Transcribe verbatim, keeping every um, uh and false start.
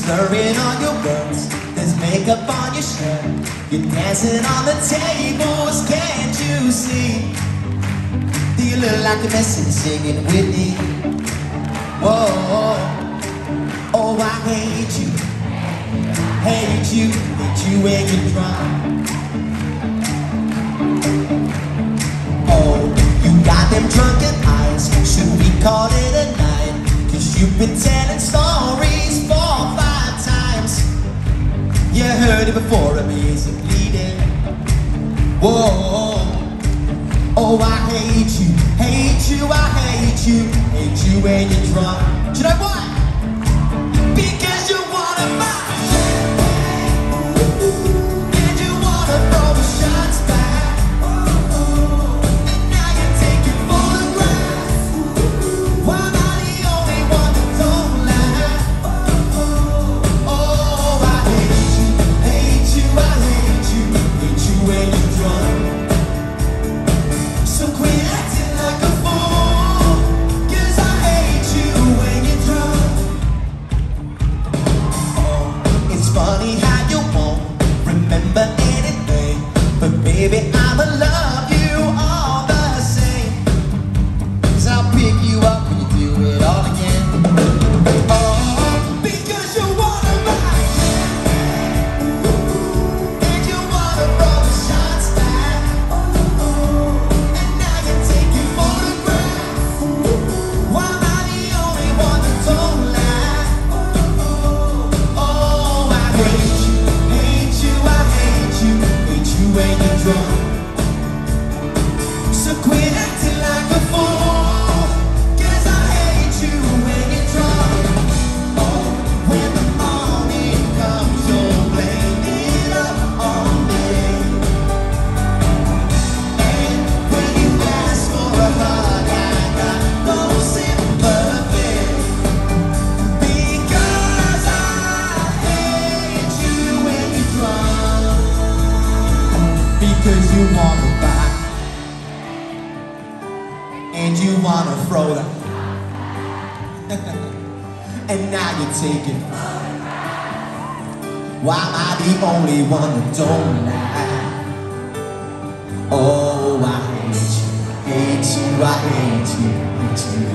slurring on your words, there's makeup on your shirt. You're dancing on the tables, can't you see? Do you look like a mess and singing with me? Whoa, oh, I hate you, hate you, hate you when you're drunk. Oh, you got them drunken eyes, should we call it a night? Cause you've been telling stories four or five times. You heard it before, amazing bleeding. Whoa, oh, I hate you, hate you, I hate you, hate you when you're drunk. Do you know why? Because you wanna buy champagne, and you wanna throw the shots back, and now you're taking photographs. Why am I the only one that don't laugh? Oh, I hate you, hate you, I hate you, hate you when you're drunk. So quit acting like a fool, cause I hate you when you're drunk. Oh, it's funny how you won't remember anything, but baby, I'ma love you all the same. Cause I'll pick you up when you do it all again. Oh, because you wanna buy champagne, and you wanna throw the shots back, and now you're taking photographs. Why am I the only one that don't laugh? Oh, I hate you, hate you, I hate you, hate you when you're drunk. So quit acting like a fool, cause I hate you when you're drunk. Oh, when the morning comes, you'll blame it up on me. And when you ask for a hug, I got no sympathy, because I hate you when you're drunk. Because you wanna buy, and you wanna throw them, and now you're taking. Why am I the only one that don't laugh? Oh, I hate you, hate you, I hate you, hate you